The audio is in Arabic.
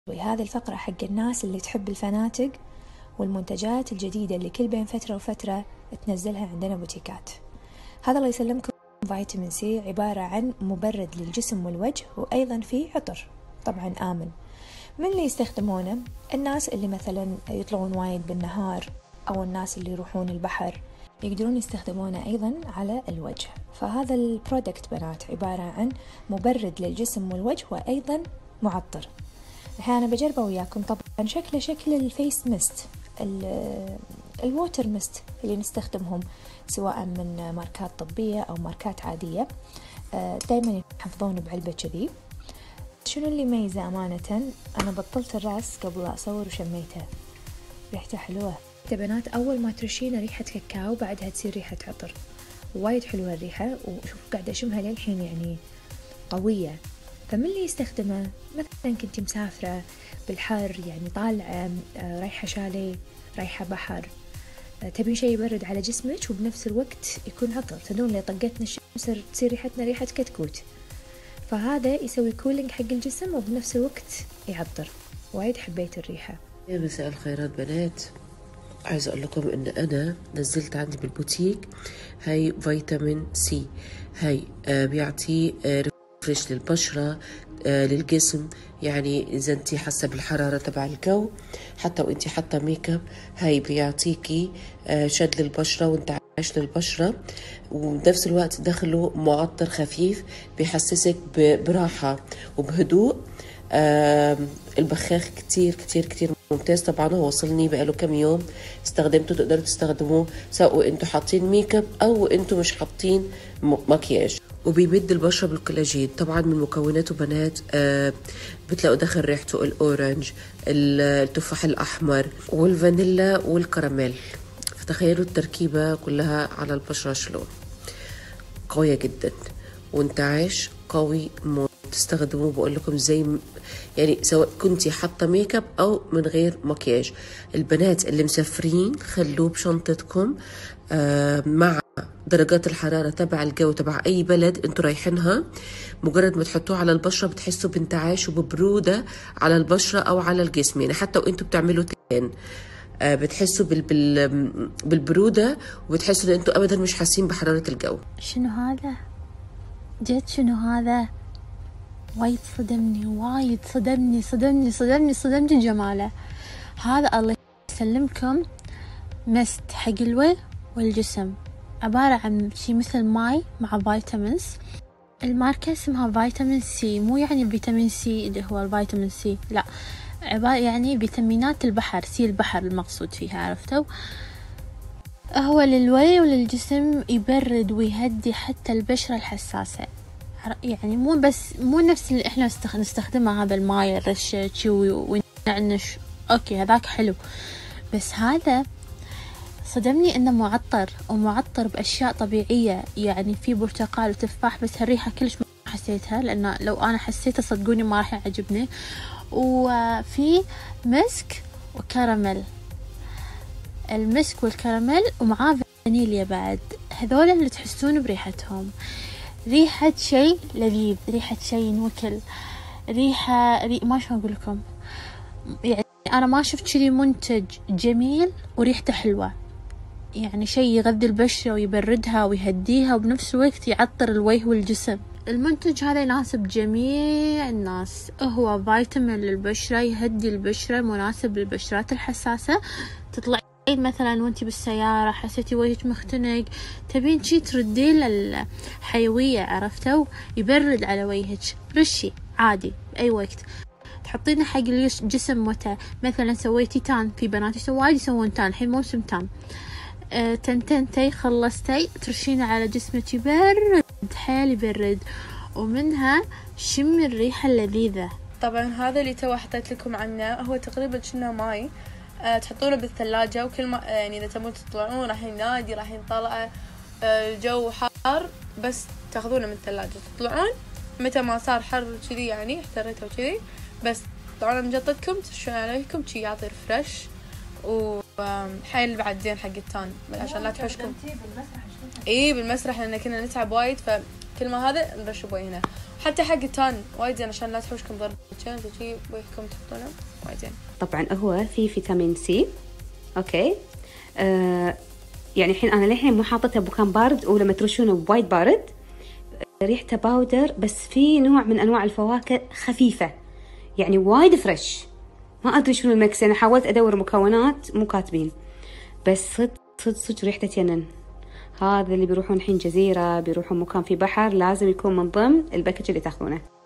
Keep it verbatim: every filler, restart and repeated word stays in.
هذه الفقرة حق الناس اللي تحب الفنادق والمنتجات الجديدة اللي كل بين فترة وفترة تنزلها عندنا بوتيكات. هذا الله يسلمكم فيتامين سي، عبارة عن مبرد للجسم والوجه، وأيضا فيه عطر طبعا آمن. من اللي يستخدمونه؟ الناس اللي مثلا يطلعون وايد بالنهار، أو الناس اللي يروحون البحر يقدرون يستخدمونه أيضا على الوجه. فهذا البرودكت بنات عبارة عن مبرد للجسم والوجه وأيضا معطر. الحين أنا بجربه وياكم. طبعا شكله شكل الفيس ميست، الووتر ميست اللي نستخدمهم سواء من ماركات طبية أو ماركات عادية، دايما يحفظونه بعلبة كذي. شنو اللي يميزه أمانة؟ أنا بطلت الرأس قبل أصور وشميته، ريحته حلوة يا بنات. أول ما ترشينه ريحة كاكاو، بعدها تصير ريحة عطر، وايد حلوة الريحة. وشوف قاعدة أشمها للحين يعني قوية. فمن اللي يستخدمه؟ مثلا كنت مسافرة بالحر، يعني طالعة رايحة شاليه، رايحة بحر، تبين شيء يبرد على جسمك وبنفس الوقت يكون عطر. تدرون اللي طقتنا الشمس تصير ريحتنا ريحة كتكوت، فهذا يسوي كولينج حق الجسم وبنفس الوقت يعطر. وايد حبيت الريحة. يا مساء الخيرات بنات، عايزة أقول لكم إن أنا نزلت عندي بالبوتيك هاي فيتامين سي. هاي آه بيعطي آه ريفريش للبشرة، آه للجسم. يعني إذا أنتي حاسة بالحرارة تبع الجو، حتى وأنتي حاطة ميك اب، هاي بيعطيكي آه شد للبشرة وأنت عايش للبشرة، وبنفس الوقت دخله معطر خفيف بيحسسك براحة وبهدوء. آه البخاخ كتير كتير كتير ممتاز. طبعا هو وصلني بقاله كم يوم استخدمته، تقدروا تستخدموه سواء انتوا حاطين ميك اب او انتوا مش حاطين مكياج. وبيمد البشره بالكولاجين. طبعا من مكوناته بنات آه بتلاقوا داخل ريحته الاورنج، التفاح الاحمر والفانيلا والكراميل. فتخيلوا التركيبه كلها على البشره شلون قويه جدا، وانتعاش قوي موت. تستخدموه بقول لكم زي يعني سواء كنتي حاطه ميك اب او من غير مكياج. البنات اللي مسافرين خلوه بشنطتكم آه مع درجات الحراره تبع الجو تبع اي بلد انتوا رايحينها. مجرد ما تحطوه على البشره بتحسوا بانتعاش وببروده على البشره او على الجسم. يعني حتى وانتوا بتعملوا تان آه بتحسوا بال بال بالبروده، وبتحسوا ان انتوا ابدا مش حاسين بحراره الجو. شنو هذا؟ جد شنو هذا؟ وايد صدمني، وايد صدمني صدمني صدمني صدمني جماله. هذا الله يسلمكم مست حق الوجه والجسم، عبارة عن شي مثل ماي مع فيتامينز. الماركة اسمها فيتامين سي، مو يعني فيتامين سي اللي هو الفيتامين سي، لا، عبارة يعني فيتامينات البحر، سي البحر المقصود فيها، عرفتوا؟ هو للوجه وللجسم، يبرد ويهدي حتى البشرة الحساسة. يعني مو بس مو نفس اللي احنا نستخدمه هذا الماي الرشة ونعنش، اوكي هذاك حلو، بس هذا صدمني انه معطر، ومعطر باشياء طبيعية. يعني في برتقال وتفاح، بس هالريحة كلش ما حسيتها، لان لو انا حسيتها صدقوني ما راح يعجبني. وفي مسك وكراميل، المسك والكراميل ومعاه فانيليا بعد. هذول اللي تحسون بريحتهم، ريحة شيء لذيذ، ريحة شيء نوكل، ريحة ري... ما شو أقول لكم. يعني أنا ما شفت شذي منتج جميل وريحته حلوة. يعني شيء يغذي البشرة ويبردها ويهديها وبنفس الوقت يعطر الوجه والجسم. المنتج هذا يناسب جميع الناس، هو فيتامين للبشرة، يهدي البشرة، مناسب للبشرات الحساسة. تطلع مثلا وانتي بالسيارة حسيتي وجهك مختنق، تبين شي تردين الحيوية، عرفتوا؟ يبرد على وجهك. رشي عادي بأي وقت تحطينه حق الجسم. متى مثلا سويتي تان، في بنات يسووا وايد يسوون تان، الحين موسم تان، أه تنتنتي خلصتي ترشينه على جسمك، يبرد حيل يبرد. ومنها شم الريحة اللذيذة. طبعا هذا اللي تو حطيت لكم عنه هو تقريبا كنا ماي، أه تحطونه بالثلاجة، وكل ما يعني إذا تبون تطلعون رايحين نادي رايحين طلعة أه الجو حار، بس تاخذونه من الثلاجة تطلعون متى ما صار حر كذي، يعني احتريته وكذي، بس طبعا مجطتكم ترشون عليكم شي يعطي فريش، وحيل بعد زين حق التان عشان لا تحوشكم. اي بالمسرح لان كنا نتعب وايد، فكل ما هذا نرش بوجهنا. حتى حق التان وايد زين عشان لا تحوشكم ضربة شمس وشي ويحكم تحطونه وايد زين. طبعا هو في فيتامين سي. اوكي آه يعني الحين انا للحين مو حاطتها بمكان بارد، ولما ترشونه بوايد بارد ريحته باودر، بس في نوع من انواع الفواكه خفيفه يعني وايد فريش. ما ادري شنو المكس، انا حاولت ادور مكونات مو كاتبين، بس صدق صدق صدق ريحته تجنن. هذا اللي بيروحون الحين جزيره، بيروحون مكان في بحر، لازم يكون من ضمن الباكج اللي تاخذونه.